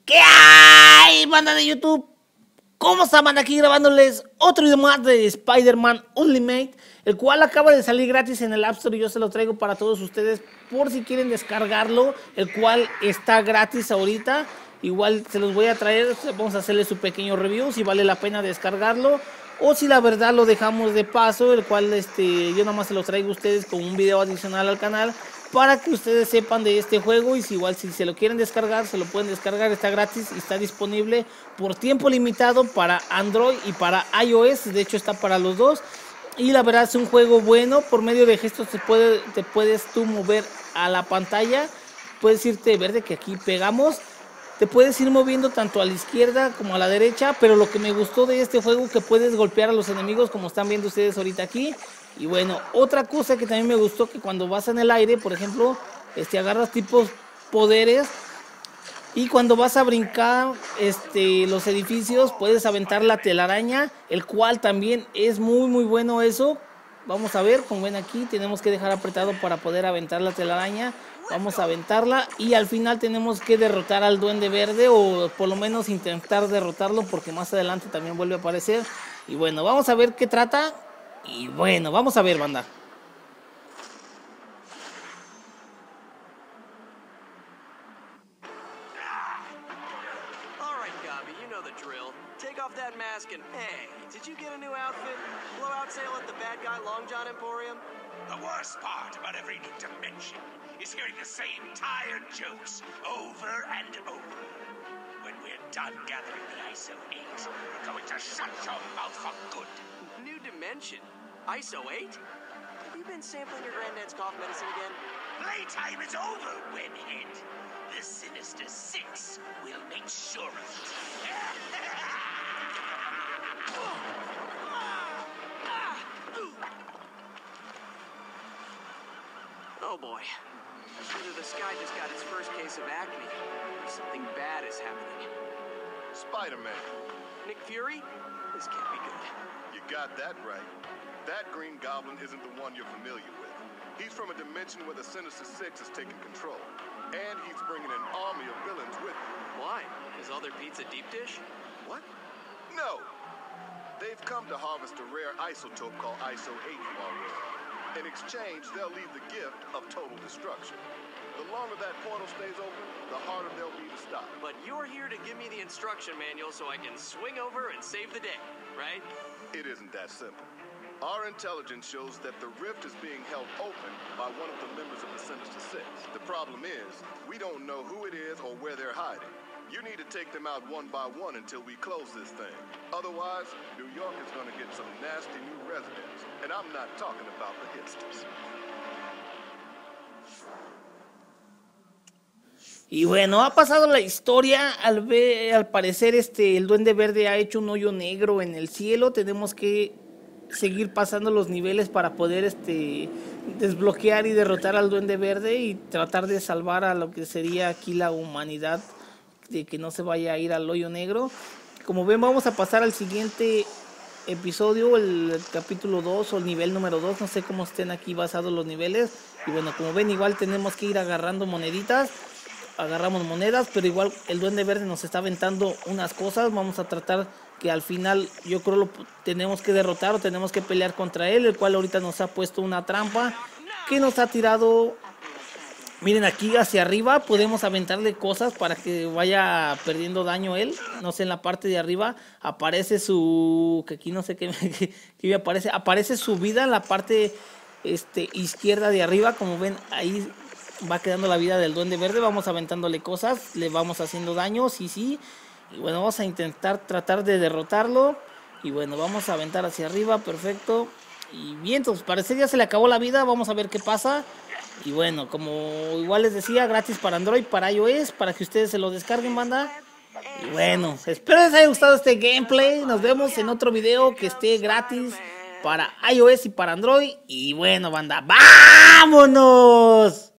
¿Qué hay, banda de YouTube? ¿Cómo están? Aquí grabándoles otro video más de Spider-Man Ultimate, el cual acaba de salir gratis en el App Store y yo se lo traigo para todos ustedes por si quieren descargarlo, el cual está gratis ahorita. Igual se los voy a traer, vamos a hacerle su pequeño review, si vale la pena descargarlo o si la verdad lo dejamos de paso, el cual yo nada más se los traigo a ustedes con un video adicional al canal para que ustedes sepan de este juego. Y si igual si se lo quieren descargar, se lo pueden descargar, está gratis y está disponible por tiempo limitado para Android y para iOS, de hecho está para los dos. Y la verdad es un juego bueno, por medio de gestos te puedes tú mover a la pantalla, puedes irte verde que aquí pegamos. Te puedes ir moviendo tanto a la izquierda como a la derecha, pero lo que me gustó de este juego es que puedes golpear a los enemigos como están viendo ustedes ahorita aquí. Y bueno, otra cosa que también me gustó, que cuando vas en el aire, por ejemplo, agarras tipos poderes y cuando vas a brincar los edificios puedes aventar la telaraña, el cual también es muy bueno eso. Vamos a ver, como ven aquí, tenemos que dejar apretado para poder aventar la telaraña. Vamos a aventarla y al final tenemos que derrotar al Duende Verde, o por lo menos intentar derrotarlo, porque más adelante también vuelve a aparecer. Y bueno, vamos a ver qué trata. Y bueno, vamos a ver, banda. Take off that mask and hey, did you get a new outfit? Blowout sale at the Bad Guy Long John Emporium? The worst part about every new dimension is hearing the same tired jokes over and over. When we're done gathering the ISO 8, we're going to shut your mouth for good. New dimension? ISO 8? Have you been sampling your granddad's cough medicine again? Playtime is over, Webhead. The Sinister Six will make sure of it. Oh boy. Either the sky just got its first case of acne, or something bad is happening. Spider-Man. Nick Fury? This can't be good. You got that right. That Green Goblin isn't the one you're familiar with. He's from a dimension where the Sinister Six is taking control. And he's bringing an army of villains with him. Why? Is all their pizza deep dish? What? No. They've come to harvest a rare isotope called ISO 8 from our world. In exchange, they'll leave the gift of total destruction. The longer that portal stays open, the harder they'll be to stop. But you're here to give me the instruction manual so I can swing over and save the day, right? It isn't that simple. Our intelligence shows that the rift is being held open by one of the members of the Sinister Six. The problem is, we don't know who it is or where they're hiding. You need to take them out one by one until we close this thing. Otherwise, New York is going to get some nasty new residents. And I'm not talking about the hipsters. Y bueno, ha pasado la historia. Al parecer el Duende Verde ha hecho un hoyo negro en el cielo. Tenemos que seguir pasando los niveles para poder desbloquear y derrotar al Duende Verde y tratar de salvar a lo que sería aquí la humanidad, de que no se vaya a ir al hoyo negro. Como ven, vamos a pasar al siguiente episodio, el capítulo 2 o el nivel número 2, no sé cómo estén aquí basados los niveles. Y bueno, como ven, igual tenemos que ir agarrando moneditas. Agarramos monedas, pero igual el Duende Verde nos está aventando unas cosas. Vamos a tratar que al final, yo creo, lo tenemos que derrotar o tenemos que pelear contra él, el cual ahorita nos ha puesto una trampa que nos ha tirado. Miren, aquí hacia arriba podemos aventarle cosas para que vaya perdiendo daño él. No sé, en la parte de arriba aparece su... que aquí no sé qué me aparece. Aparece su vida en la parte izquierda de arriba. Como ven, ahí va quedando la vida del Duende Verde. Vamos aventándole cosas, le vamos haciendo daño, sí. Y bueno, vamos a intentar tratar de derrotarlo. Y bueno, vamos a aventar hacia arriba, perfecto. Y bien, entonces parece que ya se le acabó la vida. Vamos a ver qué pasa. Y bueno, como igual les decía, gratis para Android, para iOS, para que ustedes se lo descarguen, banda. Y bueno, espero les haya gustado este gameplay. Nos vemos en otro video que esté gratis para iOS y para Android. Y bueno, banda, ¡vámonos!